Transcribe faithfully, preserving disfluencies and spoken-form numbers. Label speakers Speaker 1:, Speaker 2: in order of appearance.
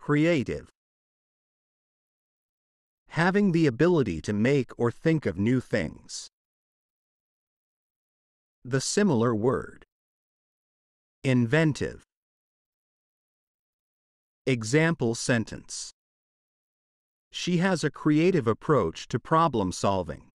Speaker 1: creative. Having the ability to make or think of new things. The similar word. Inventive. Example sentence. She has a creative approach to problem solving.